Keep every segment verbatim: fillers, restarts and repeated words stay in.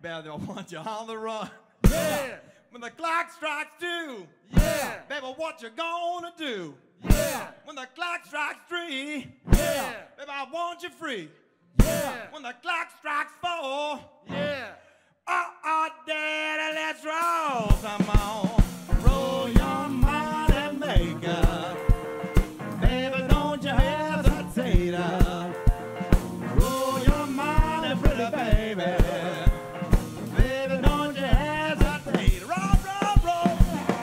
Better want you on the run. Yeah. When the clock strikes two. Yeah. Baby, what you gonna do? Yeah. When the clock strikes three. Yeah. Baby, I want you free. Yeah. When the clock strikes four. Yeah. Uh-uh, daddy, let's roll. Come on. Roll your money maker. Baby, don't you hesitate. Roll your money, pretty baby. Baby, don't you hesitate. Roll, roll, roll.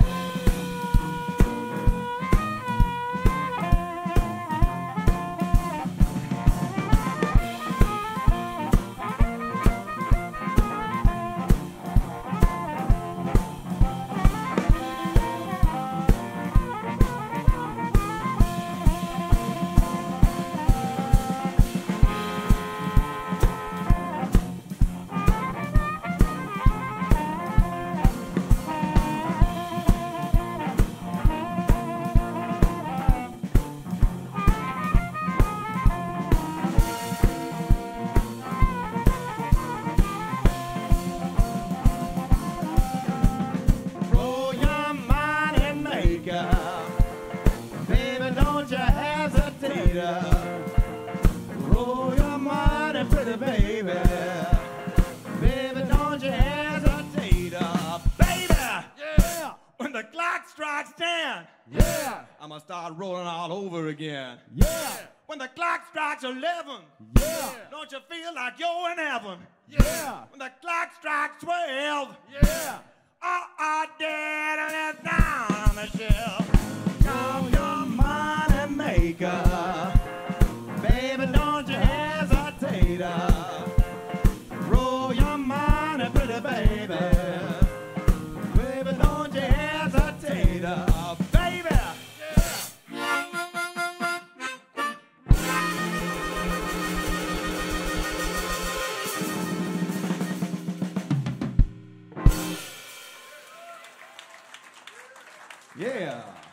Roll your money maker. Baby, don't you hesitate. Roll your money, pretty baby. Baby, don't you hesitate. Baby! Yeah. When the clock strikes ten. Yeah. I'ma start rolling all over again. Yeah. When the clock strikes eleven. Yeah. Don't you feel like you're in heaven? Yeah. When the clock strikes twelve. Yeah. Uh-uh, daddy, let's down on the shelf. Come your money maker. Baby, don't you hesitate. Roll your money, pretty baby. Baby, don't you hesitate. Baby! Yeah.